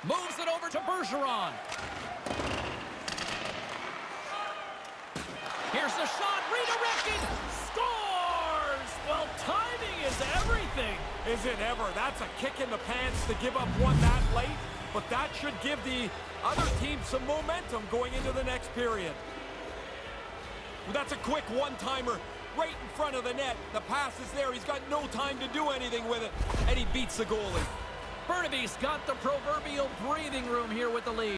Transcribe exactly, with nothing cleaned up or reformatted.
Moves it over to Bergeron. Here's the shot, redirected, scores! Well, timing is everything. Is it ever? That's a kick in the pants to give up one that late, but that should give the other team some momentum going into the next period. That's a quick one-timer right in front of the net. The pass is there. He's got no time to do anything with it, and he beats the goalie. Burnaby's got the proverbial breathing room here with the lead.